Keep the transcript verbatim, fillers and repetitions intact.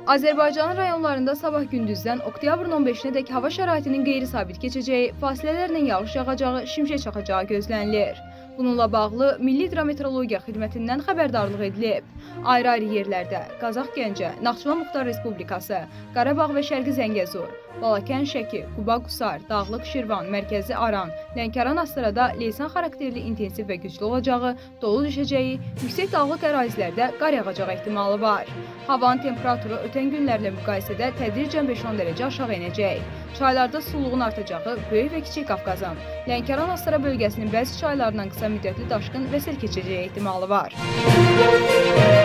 Azərbaycanın rayonlarında sabah gündüzdən oktyabrın on beşinə dək hava şəraitinin qeyri-sabit keçəcəyi, fasilələrlə yağış yağacağı, şimşək çaxacağı gözlənilir. Bununla bağlı Milli Hidrometeorologiya Xidmətindən xəbərdarlıq edilib. Ayrı-ayrı yerlərdə Qazax Gəncə, Naxçıvan Muxtar Respublikası, Qarabağ və Şərqi Zəngəzur, Balakən Şəki, Quba Qusar, Dağlıq Şirvan, Mərkəzi Aran, Lənkəran Astarada leysan xarakterli intensiv və güclü olacağı, dolu düşəcəyi, yüksək dağlıq ərazilərdə qar yağacağı ehtimalı var. Havanın temperaturu ötən günlərlə müqayisədə tədricən beş on dərəcə aşağı enəcək. Çaylarda suluğun artacağı Böyük və Kiçik Qafqazın, Lənkəran Astara bölgəsinin bəzi çaylarından qısa müddətli daşqın və sel keçəcəyi ehtimalı var.